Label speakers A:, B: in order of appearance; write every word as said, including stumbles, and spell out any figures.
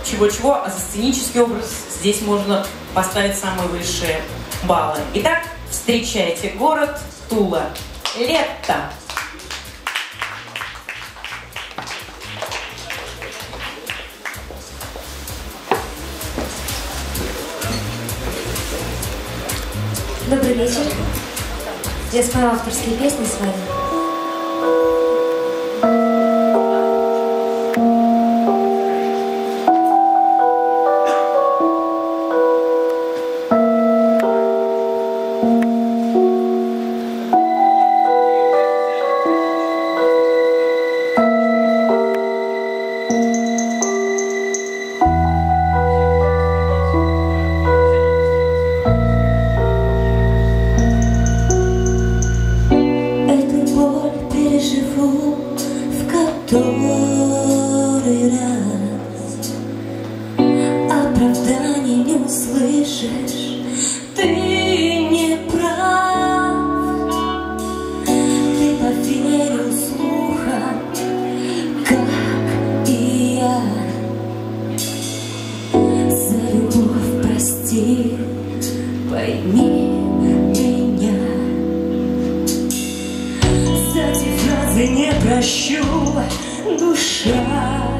A: чего-чего, а за сценический образ здесь можно поставить самые высшие баллы. Итак, встречайте город Тула. Лето.
B: Добрый вечер. Я спою авторские песни с вами.
C: Который раз оправданий не услышишь, ты не прав. Ты поверил слухам, как и я. За любовь прости, пойми меня. За те фразы не прощу, душа.